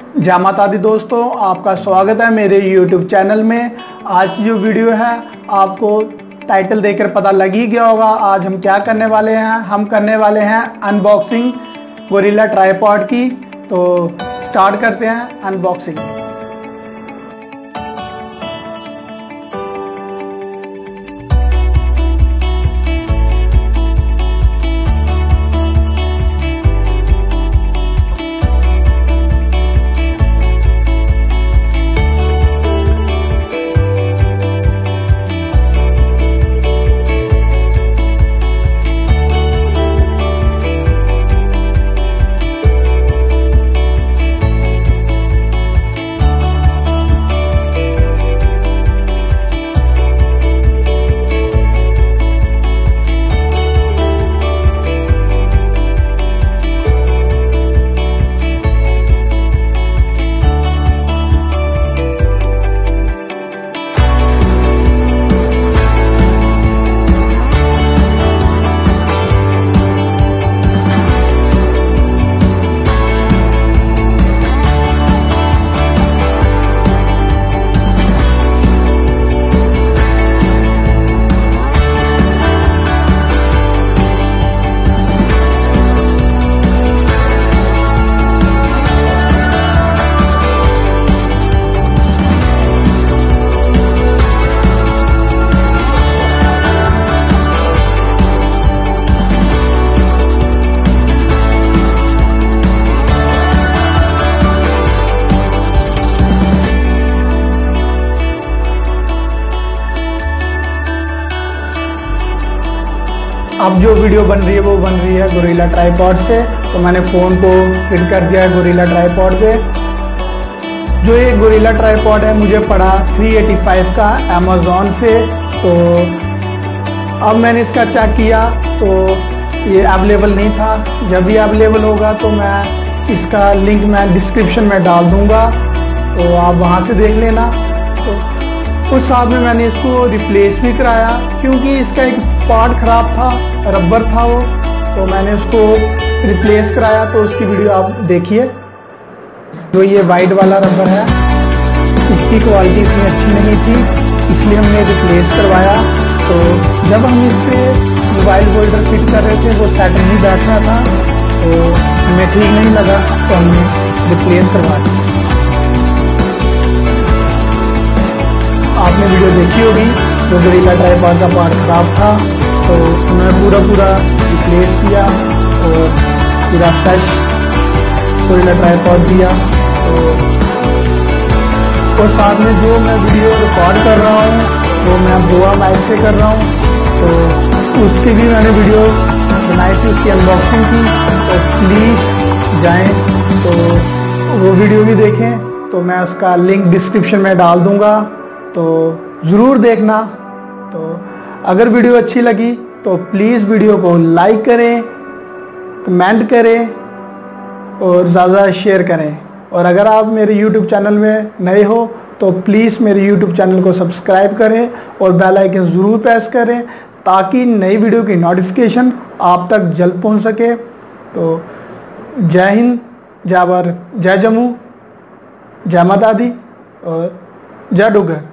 जय माता दी दोस्तों, आपका स्वागत है मेरे YouTube चैनल में। आज की जो वीडियो है आपको टाइटल देखकर पता लग ही गया होगा। आज हम क्या करने वाले हैं, हम करने वाले हैं अनबॉक्सिंग गोरिल्ला ट्राइपॉड की। तो स्टार्ट करते हैं अनबॉक्सिंग। अब जो वीडियो बन रही है वो बन रही है गोरिल्ला ट्राइपॉड से। तो मैंने फ़ोन को फिट कर दिया है गोरिल्ला ट्राइपॉड पे। जो ये गोरिल्ला ट्राइपॉड है मुझे पड़ा 385 का अमेज़ॉन से। तो अब मैंने इसका चेक किया तो ये अवेलेबल नहीं था। जब भी अवेलेबल होगा तो मैं इसका लिंक मैं डिस्क्रिप्शन में डाल दूँगा, तो आप वहाँ से देख लेना। तो उस साथ में मैंने इसको रिप्लेस भी कराया क्योंकि इसका एक पार्ट ख़राब था, रबर था वो। तो मैंने उसको रिप्लेस कराया, तो उसकी वीडियो आप देखिए। जो ये वाइट वाला रबर है इसकी क्वालिटी इतनी अच्छी नहीं थी, इसलिए हमने रिप्लेस करवाया। तो जब हम इस पर मोबाइल होल्डर फिट कर रहे थे वो सेट नहीं बैठ रहा था, तो हमें ठीक नहीं लगा, तो हमने रिप्लेस करवाया। आपने वीडियो देखी होगी, जो गोरिल्ला ट्राइपॉड का पार्ट ख़राब था तो उन्होंने पूरा रिप्लेस किया और पूरा फ्रेश गोरिल्ला ट्राइपॉड दिया। और साथ में जो मैं वीडियो रिकॉर्ड कर रहा हूँ वो मैं बोआ माइक से कर रहा हूँ, तो उसकी भी मैंने वीडियो बनाई थी, उसकी अनबॉक्सिंग की। तो प्लीज़ जाएं तो वो वीडियो भी देखें, तो मैं उसका लिंक डिस्क्रिप्शन में डाल दूँगा, तो ज़रूर देखना। तो अगर वीडियो अच्छी लगी तो प्लीज़ वीडियो को लाइक करें, कमेंट करें और ज़्यादा शेयर करें। और अगर आप मेरे YouTube चैनल में नए हो तो प्लीज़ मेरे YouTube चैनल को सब्सक्राइब करें और बेल आइकन ज़रूर प्रेस करें, ताकि नई वीडियो की नोटिफिकेशन आप तक जल्द पहुंच सके। तो जय हिंद, जय भारत, जय जम्मू, जय माता दी और जय डुग्गर।